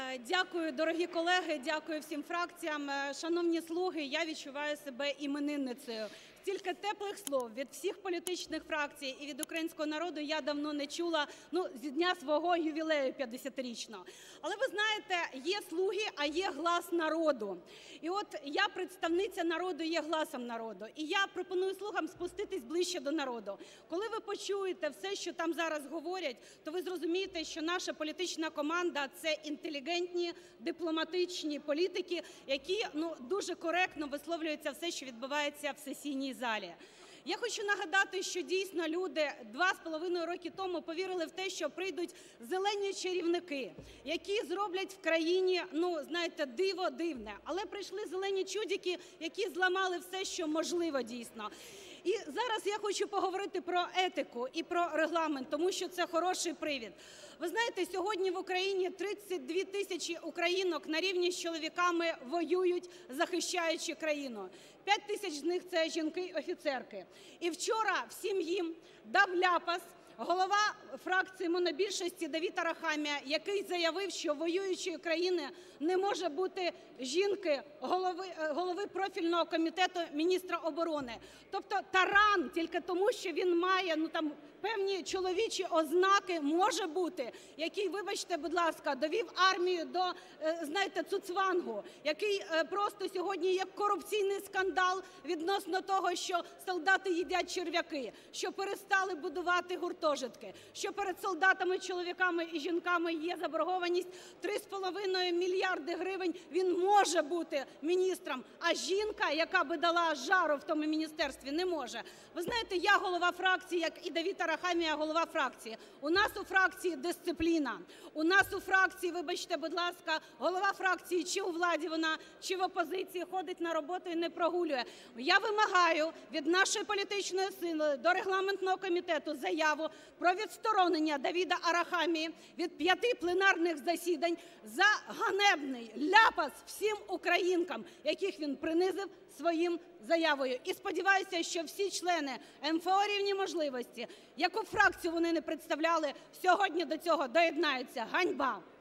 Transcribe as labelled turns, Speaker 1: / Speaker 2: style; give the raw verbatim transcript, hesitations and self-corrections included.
Speaker 1: Дякую, дорогі колеги, дякую всім фракціям. Шановні "слуги", я відчуваю себе іменинницею. Стільки теплих слов від всіх політичних фракцій і від українського народу я давно не чула, ну, зі дня свого ювілею п'ятдесятирічного. Але ви знаєте, є "слуги", а є глас народу. І от я представниця народу, є гласом народу. І я пропоную "слугам" спуститись ближче до народу. Коли ви почуєте все, що там зараз говорять, то ви зрозумієте, що наша політична команда – це інтелігентні, дипломатичні політики, які ну, дуже коректно висловлюються все, що відбувається в сесійній залі. Я хочу нагадати, що дійсно люди два з половиною роки тому повірили в те, що прийдуть зелені чарівники, які зроблять в країні, ну, знаєте, диво дивне. Але прийшли зелені чудики, які зламали все, що можливо дійсно. І зараз я хочу поговорити про етику і про регламент, тому що це хороший привід. Ви знаєте, сьогодні в Україні тридцять дві тисячі українок на рівні з чоловіками воюють, захищаючи країну. п'ять тисяч з них – це жінки-офіцерки. І вчора всім їм дав ляпас голова фракції монобільшості Давид Арахамія, який заявив, що воюючої країни не може бути жінки голови, голови профільного комітету міністра оборони. Тобто Таран тільки тому, що він має ну, там, певні чоловічі ознаки, може бути, який, вибачте, будь ласка, довів армію до, знаєте, цуцвангу, який просто сьогодні є корупційний скандал відносно того, що солдати їдять черв'яки, що перестали будувати гуртожитки, що перед солдатами, чоловіками і жінками є заборгованість три з половиною мільярди гривень, він може бути міністром, а жінка, яка би дала жару в тому міністерстві, не може. Ви знаєте, я голова фракції, як і Давид Арахамія, голова фракції. У нас у фракції дисципліна. У нас у фракції, вибачте, будь ласка, голова фракції чи у владі вона, чи в опозиції ходить на роботу і не прогулює. Я вимагаю від нашої політичної сили до регламентного комітету заяву про відсторонення Давида Арахамії від п'яти пленарних засідань за ганебний ляпас всім українкам, яких він принизив своїм заявою. І сподіваюся, що всі члени ем еф о "Рівні можливості", яку фракцію вони не представляли, сьогодні до цього доєднаються. Ганьба!